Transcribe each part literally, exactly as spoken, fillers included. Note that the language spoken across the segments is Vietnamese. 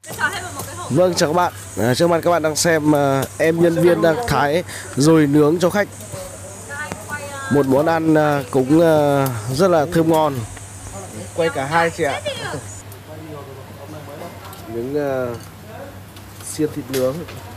Vâng, chào các bạn. À, trước mặt các bạn đang xem uh, em nhân viên đang thái dồi nướng cho khách. Một món ăn uh, cũng uh, rất là thơm ngon. Quay cả hai chị ạ. Những uh, xiên thịt nướng.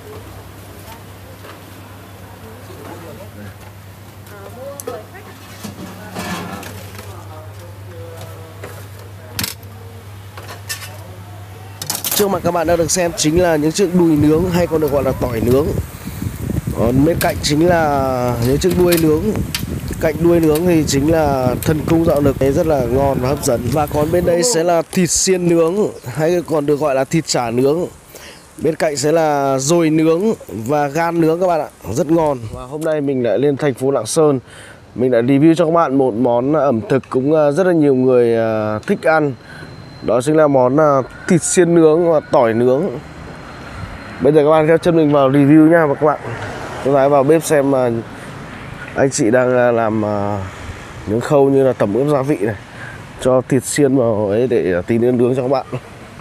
Trước mặt các bạn đang được xem chính là những chiếc đùi nướng hay còn được gọi là tỏi nướng. Còn bên cạnh chính là những chiếc đuôi nướng. Cạnh đuôi nướng thì chính là thần cung dạo lực, rất là ngon và hấp dẫn. Và còn bên đây sẽ là thịt xiên nướng hay còn được gọi là thịt chả nướng. Bên cạnh sẽ là dồi nướng và gan nướng các bạn ạ, rất ngon. Và hôm nay mình lại lên thành phố Lạng Sơn. Mình lại review cho các bạn một món ẩm thực cũng rất là nhiều người thích ăn. Đó chính là món thịt xiên nướng và tỏi nướng. Bây giờ các bạn theo chân mình vào review nha các bạn. Chúng ta vào bếp xem mà anh chị đang làm những khâu như là tẩm ướp gia vị này, cho thịt xiên vào ấy để tí nữa nướng cho các bạn.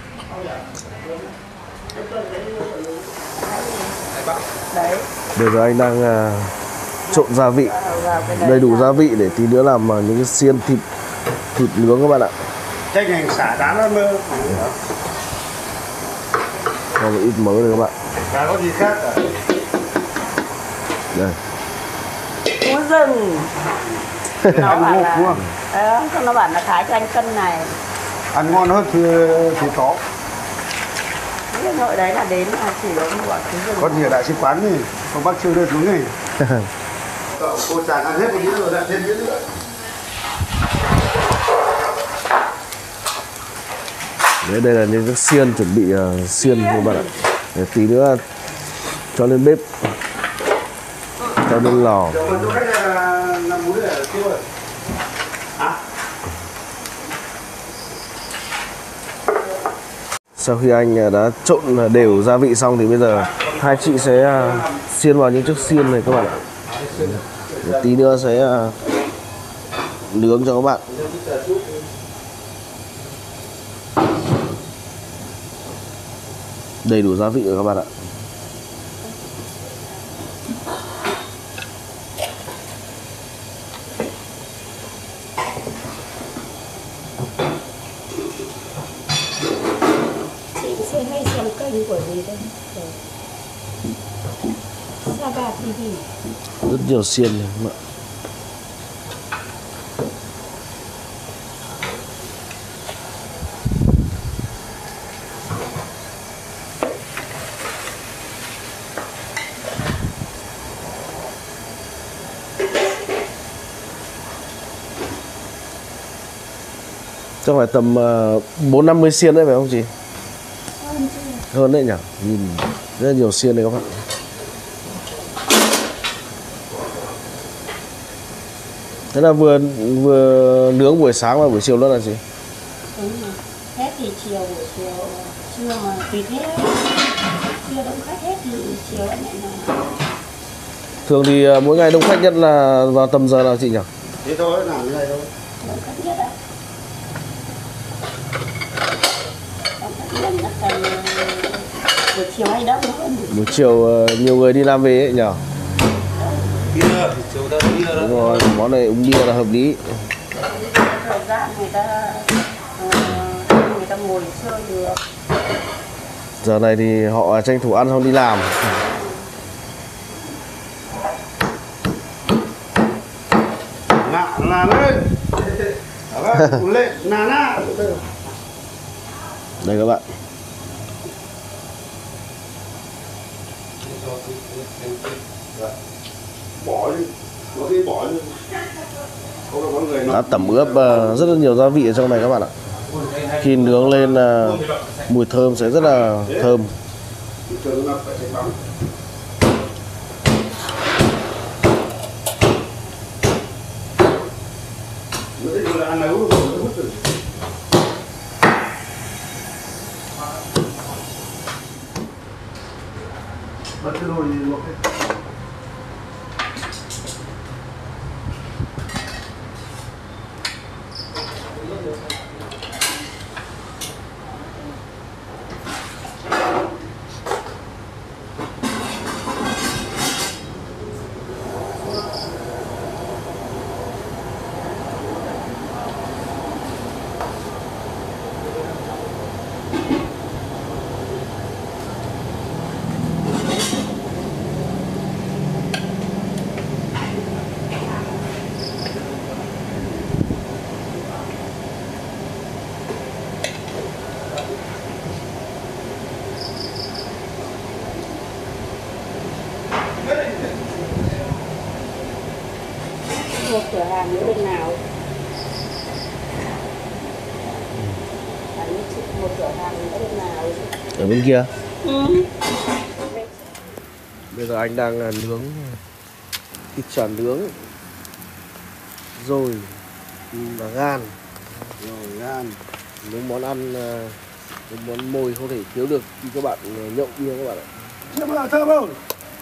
Bây giờ anh đang trộn gia vị, đầy đủ gia vị để tí nữa làm những cái xiên thịt thịt nướng các bạn ạ. Chanh hành xả đá nó mơ. Cho một ít mỡ rồi các bạn. Chả có gì khác cả. Đây. Cú rừng. Nó bảo là đúng không? Ờ, nó bảo là thái cho anh cân này. Ăn ngon hơn thì thì có. Cái nội đấy là đến là chỉ có một quả cú rừng. Có gì ở đại sứ quán thì không bác chưa đưa xuống này. Cô chàng ăn hết một đĩa rồi lại thêm đĩa nữa. Đấy, đây là những cái xiên chuẩn bị uh, xiên các bạn ạ. Để tí nữa cho lên bếp, cho lên lò. Sau khi anh đã trộn đều gia vị xong thì bây giờ hai chị sẽ uh, xiên vào những chiếc xiên này các bạn ạ. Để tí nữa sẽ uh, nướng cho các bạn. Đầy đủ gia vị rồi các bạn ạ. Chị sẽ hay xem kênh của gì đây? Saga ti vi. Rất nhiều xiên này các bạn. Chắc phải tầm bốn năm mươi xiên đấy phải không chị? Hơn, Hơn đấy nhỉ? Nhìn rất là nhiều xiên đấy các bạn. Thế là vừa vừa nướng buổi sáng và buổi chiều luôn là gì? đúng rồi. Hết thì chiều, buổi chiều trưa mà tùy thế. Trưa đông khách hết thì chiều anh lại là. Thường thì mỗi ngày đông khách nhất là vào tầm giờ nào chị nhỉ? Thế thôi, làm như này thôi. Đông khách nhất ạ. Đông khách nhất là tầm buổi chiều hay đông hơn. Buổi chiều nhiều người đi làm về ấy nhỉ? Bia, chiều ta bia đó. Đúng rồi, món này uống bia là hợp lý. Thời gian người ta uh, người ta ngồi chơi được. Giờ này thì họ tranh thủ ăn xong đi làm. Ngạ làm lên. Đó, lên, nà nà. Đây các bạn. Bỏ đi, có khi bỏ đi. Không là có người nó. Đã tẩm ướp uh, rất là nhiều gia vị ở trong này các bạn ạ. Khi nướng lên uh, mùi thơm sẽ rất là thơm. Bật cái nồi luộc đi. hàng ở bên nào? Anh một cửa hàng ở bên nào? Ở bên kia. Ừ. Bây giờ anh đang nướng thịt chả nướng, rồi và gan. Rồi gan. Những món ăn, những món mồi không thể thiếu được khi các bạn nhậu bia các bạn ạ. Thơm không? Thơm không?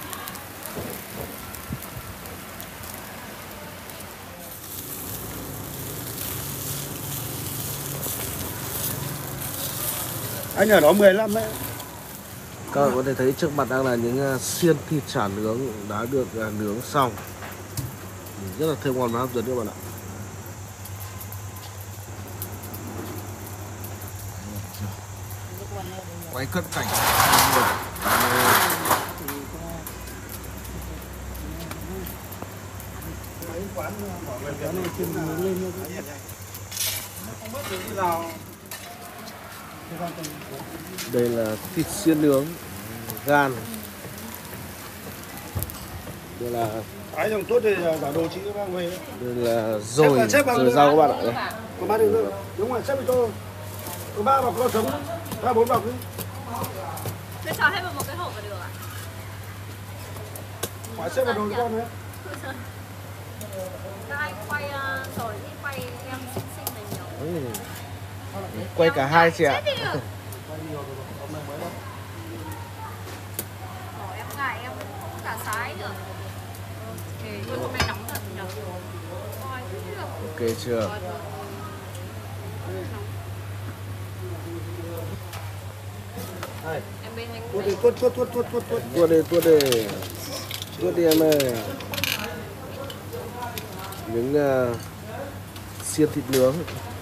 Anh ở đó mười lăm đấy. Các bạn có thể thấy trước mặt đang là những xiên thịt chả nướng đã được nướng xong, rất là thơm ngon và hấp dẫn các bạn ạ. Quay cận cảnh. Đây là thịt xiên nướng, gan. Đây là Ai dùng tốt thì giả đồ chị mang về. đây là dồi, dồi rau các bạn ạ. Đây. Có ba đường nữa. Đúng rồi, xếp cho tôi. Có ba bọc rau sống, ba bốn bọc đi. Thế cho hết vào một cái hộp là được ạ? Phải xếp vào đồ cho con nữa. Các anh quay uh, rồi đi quay em xinh xinh này nhiều. Ừ. Quay cả hai chị ạ. Ồ, em ngại em không cả sái được. Thì hôm nay nóng thật nhỉ? Ok chưa? Em bên anh Tuốt đi, tuốt, tuốt, tuốt, tuốt, tuốt, tuốt. Tuốt đi, tuốt đi. Tuốt đi em ơi. Những uh, xiên thịt nướng.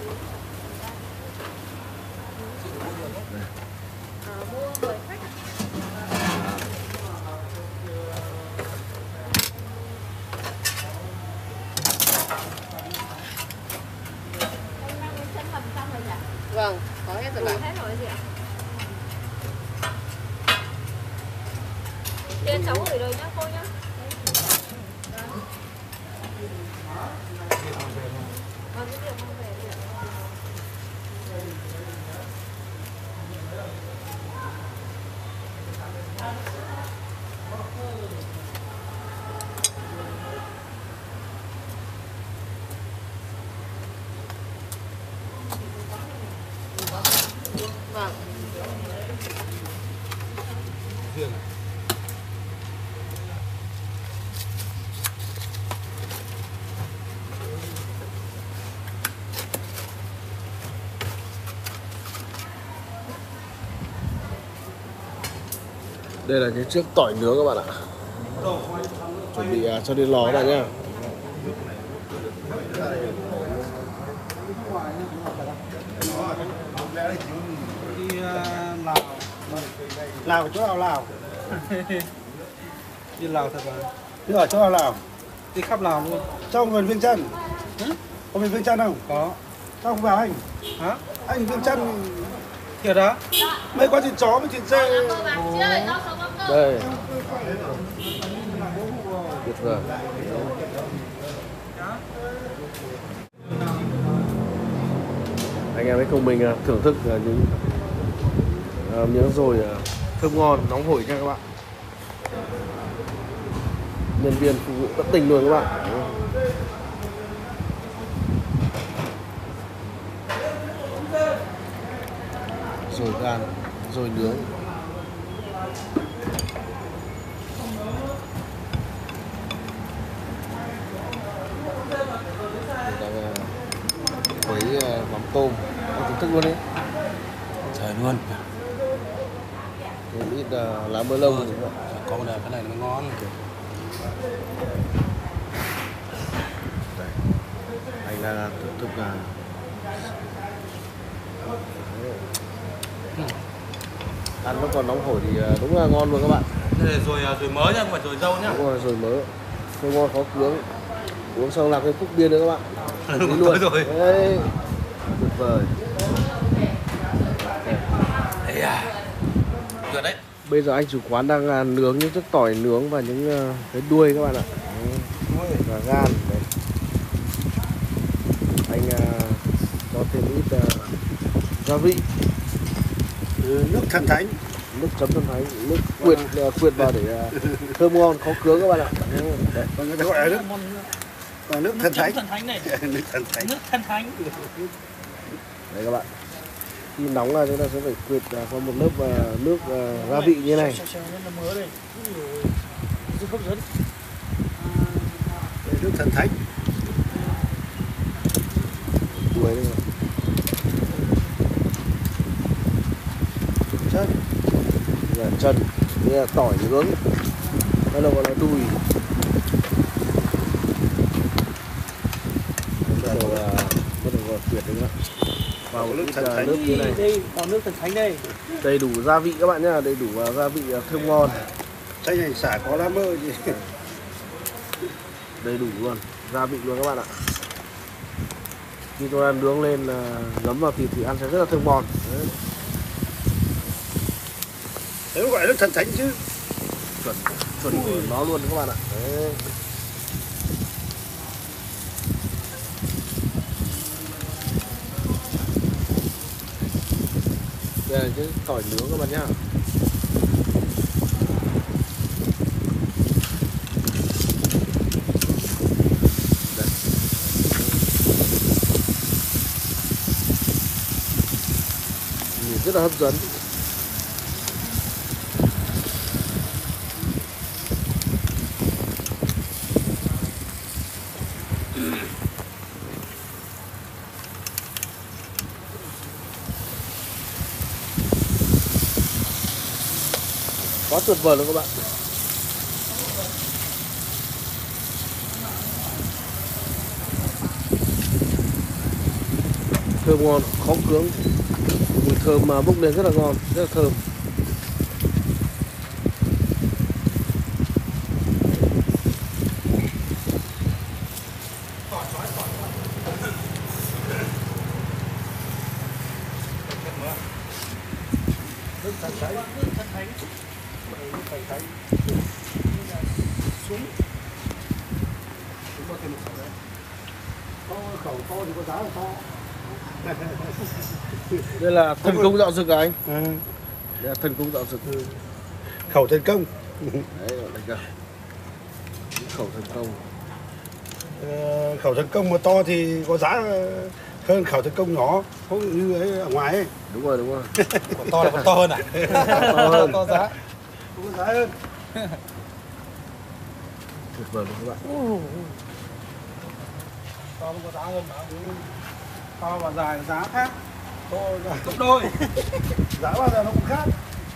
Vâng, có hết rồi. Hết rồi gì ạ? Trên cháu gửi đời nhá cô nhá. Còn cái việc mang về đi ạ. Vâng. Đây là cái chiếc tỏi nướng các bạn ạ. Chuẩn bị uh, cho đi lò các bạn nhá. Đi Lào. Lào ở chỗ nào Lào? Đi Lào thật mà. Đi ở chỗ nào Lào? Đi khắp Lào luôn. Trong gần Viêng Chăn. Có bên Viêng Chăn không? Có. Sao không vào anh? Hả? Anh Viêng Chăn Kia đó. mấy con thịt chó với thịt dê. Đây. Tuyệt vời. Anh em hãy cùng mình thưởng thức những uh, miếng dồi uh, thơm ngon, nóng hổi nha các bạn. Nhân viên phục vụ tận tình luôn các bạn. Dồi gan, dồi nướng. Đang với uh, mắm tôm, anh thưởng thức luôn đi. Trời luôn. Một ít uh, lá mơ lông. Ừ, có một cái này nó ngon. Đây. Anh đang thưởng thức là ăn nó còn nóng hổi thì đúng là ngon luôn các bạn. Đây rồi rồi mớ nhá, không phải rồi dâu nhá. Đúng rồi, rồi mớ. Không ngon khó cưỡng. Uống xong làm cái cúc bia nữa các bạn. Đi luôn rồi. Đấy. Tuyệt vời. Đấy à. Được đấy. Bây giờ anh chủ quán đang nướng những chiếc tỏi nướng và những cái đuôi các bạn ạ. Và gan đấy. anh uh, cho thêm ít uh, gia vị. Ừ, nước thần thánh. Nước chấm thần thánh, nước quyệt uh, quyệt vào để uh, thơm ngon khó cướng các bạn ạ. Đấy. Còn người ta gọi là nước, là nước thần thánh. thần thánh này. Nước thần thánh. Nước thần thánh. Đấy các bạn. Khi nóng là chúng ta sẽ phải quyệt uh, qua một lớp uh, nước uh, gia vị như này. Nước thần thánh. Đuôi đấy. Chân. Là chân, đây là tỏi nướng, đây là gọi là đùi. Bắt đầu là bắt đầu vào tuyệt đấy các bạn. Vào nước uh, nước như này. Đây, còn nước thần thánh đây. Đầy đủ gia vị các bạn nhá, đầy đủ uh, gia vị uh, thơm ngon. Chanh này xả có lá mơ gì. Đầy đủ luôn, gia vị luôn các bạn ạ. Khi tôi ăn nướng lên uh, ngấm vào thịt thì ăn sẽ rất là thơm ngon. Đấy. Thế gọi là nước thần thánh chứ. Chuẩn chuẩn của nó luôn các bạn ạ. Đấy. Đây là cái tỏi nướng các bạn nhá. Đây. Nhìn rất là hấp dẫn. Quá tuyệt vời luôn các bạn. Thơm ngon, khó cướng. Mùi thơm mà bốc lên rất là ngon, rất là thơm. Nước thần thánh. Nước thần thánh. Nước thần thánh. Xuống. Chúng có thêm một khẩu đấy. Có khẩu to thì có giá là to. Đây là thần công dạo dực à anh? À. Đây là thần công dạo dực. Khẩu thần công. Đấy gọi là kìa. Khẩu thần công. Ờ, khẩu thần công mà to thì có giá hơn khẩu thần công nhỏ, không như ấy ở ngoài ấy. Đúng rồi, đúng rồi. Còn to là còn to hơn à? To hơn. To giá. Cũng có giá hơn. Tuyệt vời luôn các bạn. To không có giá hơn mà. To và dài giá khác. To dài gấp đôi. Giá bao giờ nó cũng khác.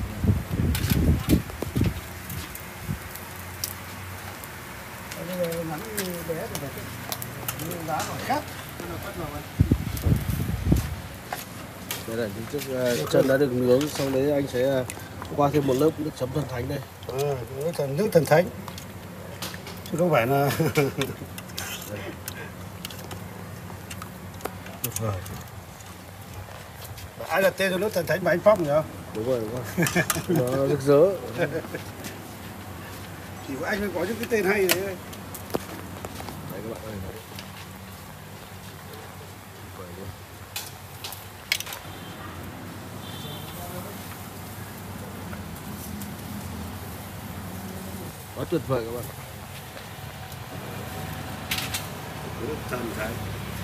Bây giờ ngắn như bé thì phải nhưng giá nó khác. Đây là những chiếc uh, chân đã được nướng, xong đấy anh sẽ uh, qua thêm một lớp nước chấm thần thánh đây. À, nước thần nước thần thánh chứ không phải là Tuyệt vời. ai đặt tên cho nước thần thánh mà anh Phong nhỉ? Đúng rồi, đúng rồi. Nó rực rỡ. Chỉ có anh mới có những cái tên hay đấy. Đấy các bạn ơi. Đấy. Tuyệt vời luôn. Quá tuyệt vời các bạn. Nước thần thánh.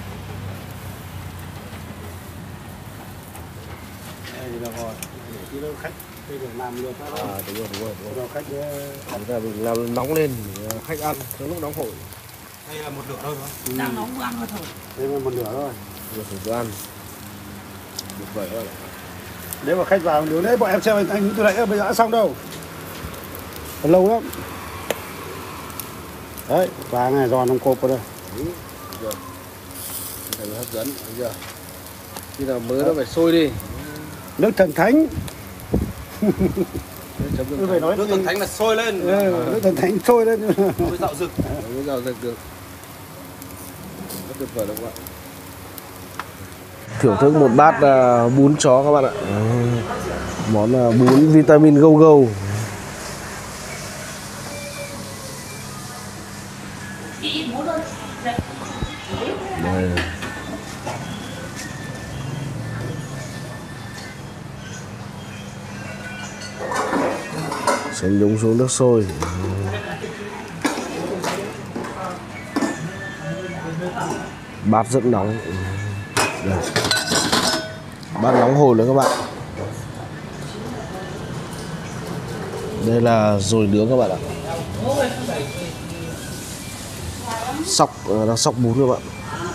Đây là rồi, để tí nữa khách đây để làm được đó. À đúng rồi, đúng rồi, đúng rồi. Rồi khách Chúng ta mình làm nóng lên để khách ăn cho lúc nóng hổi. Đây là một lửa thôi đúng không? Đang nóng ăn mà thôi. đây là một nửa thôi. Vừa phải vừa ăn. Tuyệt vời các bạn. Nếu mà khách vào nếu đấy bọn em xem anh từ nãy bây giờ đã xong đâu. Còn lâu lắm. Đấy, vàng này giòn trong cộp vào đây. Đấy, được. Thành hấp dẫn, thấy chưa? Khi nào mới nó phải sôi đi. Nước thần thánh. Chấm Tôi phải nói Nước thần thánh là sôi lên. Ừ, nước thần thánh sôi lên. Mới dạo rực. mới rào rực được. Rất tuyệt vời đúng không ạ? Thưởng thức một bát uh, bún chó các bạn ạ. Món uh, bún vitamin go go. Đây. Sẽ nhúng xuống nước sôi. Bát rất nóng. Đây. Bát nóng hổi nữa các bạn. Đây là dồi nướng các bạn ạ. Sóc, đang sóc bún các bạn.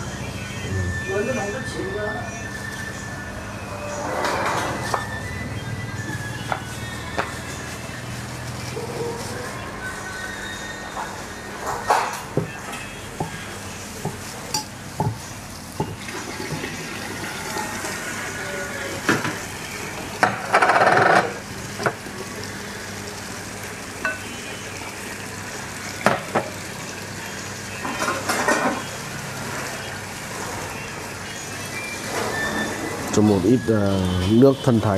Cho một ít uh, nước thần thánh.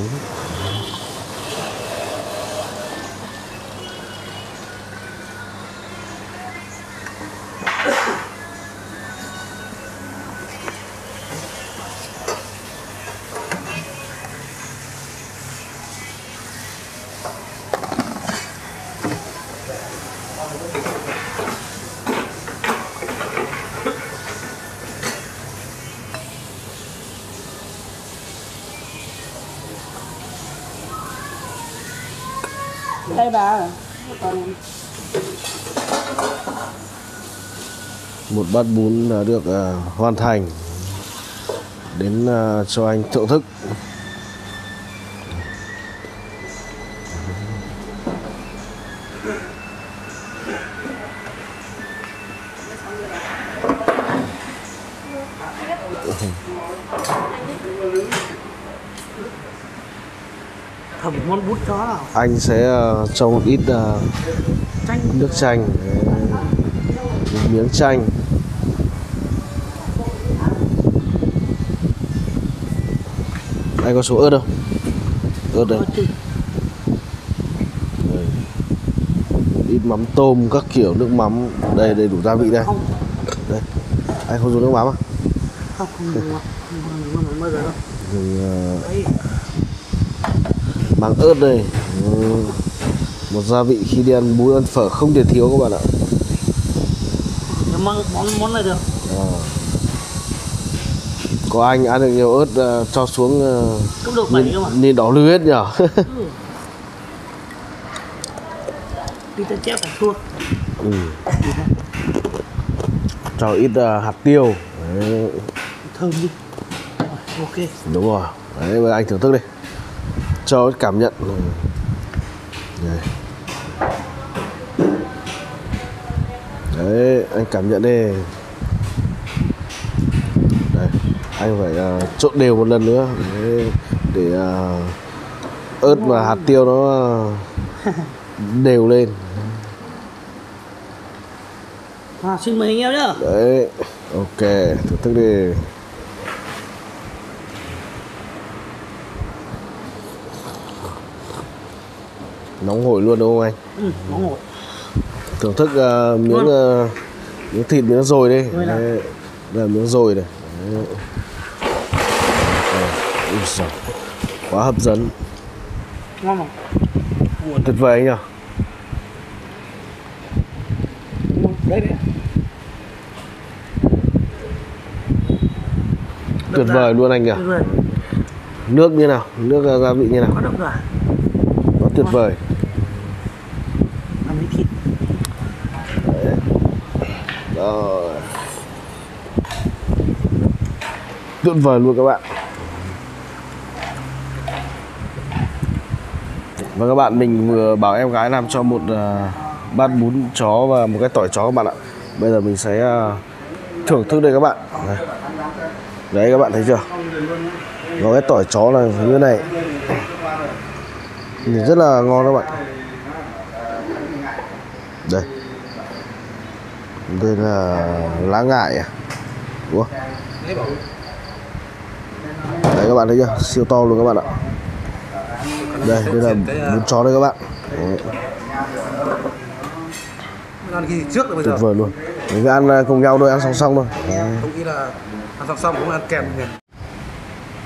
Đây bà. Còn Một bát bún đã được uh, hoàn thành. Đến uh, cho anh thưởng thức. Thẩm món bún chó nào? Anh sẽ uh, cho một ít uh, Chanh. nước chanh, một miếng chanh. Anh có số ớt không? Ớt đây. Đây. Một ít mắm tôm các kiểu, nước mắm đây, đầy đủ gia vị đây. Không. Đây. Anh không dùng nước mắm à? Không, không dùng không dùng bao giờ đâu. Dùng uh, Đấy. măng ớt đây. Ừ. Một gia vị khi đi ăn bún ăn phở không thể thiếu các bạn ạ. Món món món này được. À. Có anh ăn được nhiều ớt uh, cho xuống uh, Cũng được bảy cơ mà. nên đỏ lư hết nhở. Ừ. Đi tới chép phải thua. Ừ. Cho ít uh, hạt tiêu. Đấy. Thơm đi. Ok. Đúng rồi. Đấy, bây giờ anh thưởng thức đi. Cho cảm nhận. Đây. Đấy, anh cảm nhận đi. Đây, anh phải uh, trộn đều một lần nữa. Đấy, để uh, ớt và hạt tiêu nó uh, đều lên. À, xin mời anh em nhá. Đấy, ok, thưởng thức đi. Nóng hổi luôn đúng không anh? Ừ, nóng hổi. Thưởng thức uh, miếng uh, miếng thịt, miếng dồi đi. Đấy, đây là miếng dồi này. Đấy. Ui giời, quá hấp dẫn. Ngon không? Tuyệt vời anh nhỉ? Đấy đấy. Tuyệt vời luôn anh nhỉ? Tuyệt vời. Nước như nào? Nước uh, gia vị như nào? Có đậm đà. Nó tuyệt vời. Ăn với thịt. Đấy. Rồi. Tuyệt vời luôn các bạn. Và các bạn, mình vừa bảo em gái làm cho một uh, bát bún chó và một cái tỏi chó các bạn ạ. Bây giờ mình sẽ uh, thưởng thức đây các bạn. Đấy. Đấy các bạn thấy chưa? Có cái tỏi chó là như thế này. Nhìn rất là ngon các bạn. Đây. Đây là lá ngải à? Ủa? Đấy các bạn thấy chưa? Siêu to luôn các bạn ạ. Đây, đây là bún chó đây các bạn. Đấy. Ăn khi trước rồi bây Tuyệt giờ. vời luôn. Mình cứ ăn cùng nhau thôi, ăn song song thôi. Không nghĩ là ăn xong xong cũng ăn kèm nhỉ.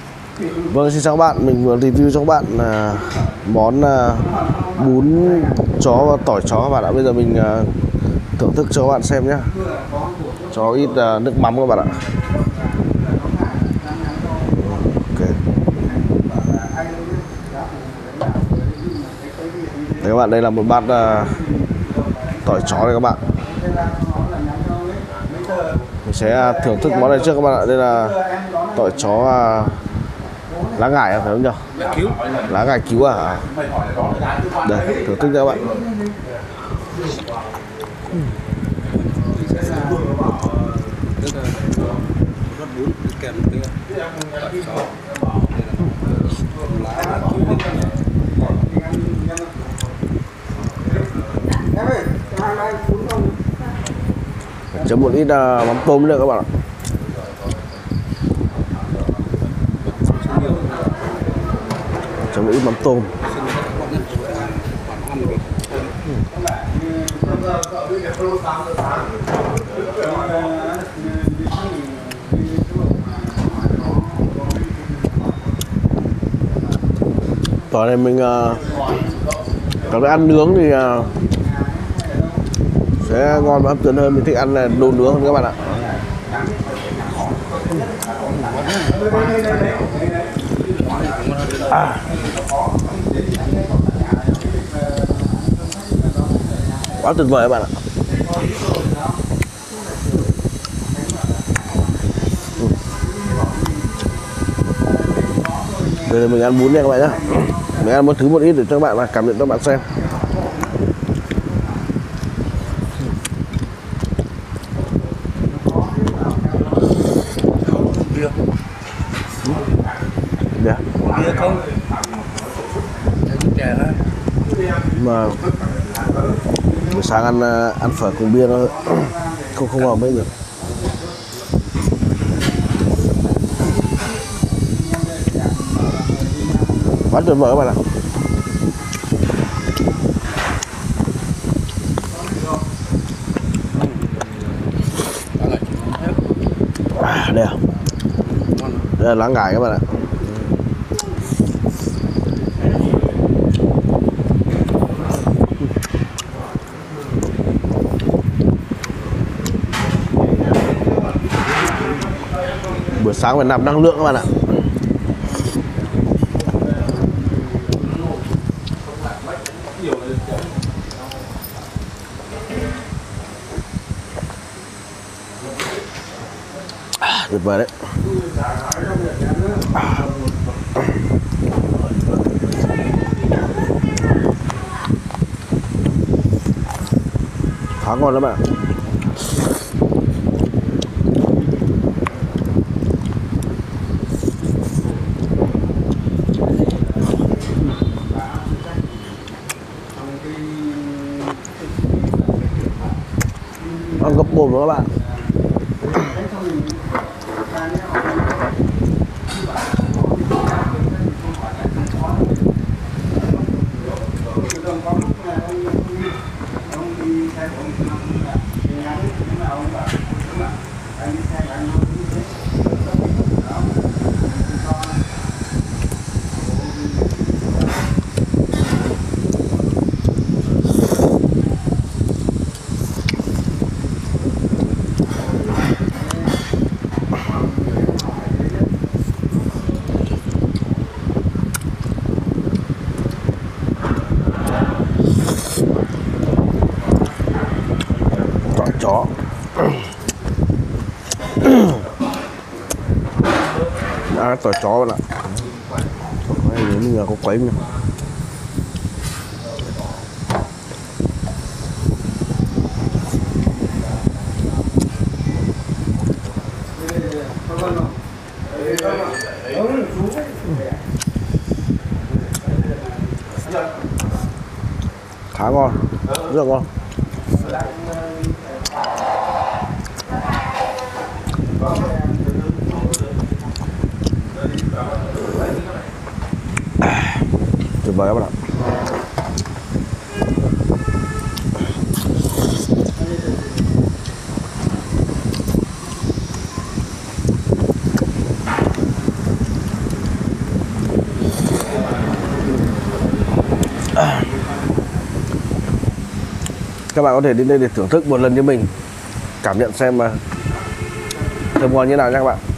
Vâng, xin chào các bạn, mình vừa review cho các bạn là món bún chó và tỏi chó các bạn ạ. Bây giờ mình uh, thưởng thức cho các bạn xem nhé. Cho ít uh, nước mắm các bạn ạ. Ok. Đấy các bạn, đây là một bát uh, tỏi chó này các bạn. Mình sẽ thưởng thức món này trước các bạn ạ. Đây là tỏi chó uh, lá ngải phải không nhỉ? Lá ngải cứu à? Đây, thưởng thức cho các bạn. Chấm một ít uh, mắm tôm nữa các bạn ạ. Chấm một ít mắm tôm. Tỏi này mình uh, còn ăn nướng thì uh, sẽ ngon và hấp dẫn hơn. Mình thích ăn là đồ nướng hơn các bạn ạ. À. Quá tuyệt vời các bạn ạ. Bây giờ mình ăn bún nha các bạn nhé. Mình ăn một thứ một ít để cho các bạn và cảm nhận cho các bạn xem. Dạ. Bia không? Chè thôi. Mà buổi sáng ăn ăn phở cùng bia nó không không hợp mấy được. Quá tuyệt vời các bạn ạ. À, đây à. Đây là lá ngải các bạn ạ. Buổi sáng phải nạp năng lượng các bạn ạ. À, tuyệt vời đấy. À. Khá ngon lắm bạn ạ. Ăn gấp bột nữa các bạn. Chó à, tỏi chó bạn ạ. Nếu như có quấy nha. Khá ngon, rất là ngon. Tuyệt vời các bạn ạ. các bạn có thể đến đây để thưởng thức một lần như mình, cảm nhận xem mà thơm ngon như nào nha các bạn.